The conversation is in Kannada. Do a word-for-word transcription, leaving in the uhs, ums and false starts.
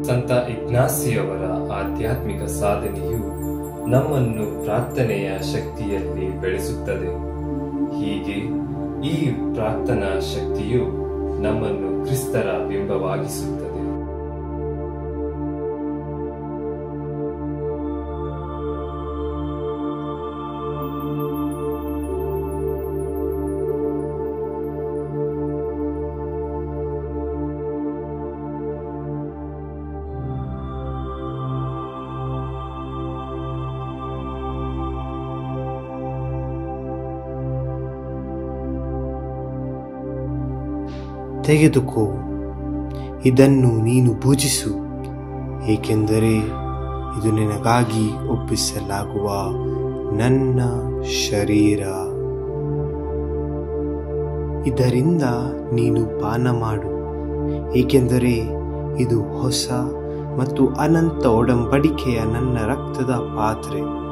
ಸಂತ ಇಗ್ನಾಸಿಯವರ ಆಧ್ಯಾತ್ಮಿಕ ಸಾಧನೆಯು ನಮ್ಮನ್ನು ಪ್ರಾರ್ಥನೆಯ ಶಕ್ತಿಯಲ್ಲಿ ಬೆಳೆಸುತ್ತದೆ. ಹೀಗೆ ಈ ಪ್ರಾರ್ಥನಾ ಶಕ್ತಿಯು ನಮ್ಮನ್ನು ಕ್ರಿಸ್ತರ ಬಿಂಬವಾಗಿಸುತ್ತದೆ. ತೆಗೆದುಕೋ, ಇದನ್ನು ನೀನು ಪೂಜಿಸು, ಏಕೆಂದರೆ ಇದು ನಿನಗಾಗಿ ಒಪ್ಪಿಸಲಾಗುವ ನನ್ನ ಶರೀರ. ಇದರಿಂದ ನೀನು ಪಾನ ಮಾಡು, ಏಕೆಂದರೆ ಇದು ಹೊಸ ಮತ್ತು ಅನಂತ ಒಡಂಬಡಿಕೆಯ ನನ್ನ ರಕ್ತದ ಪಾತ್ರೆ.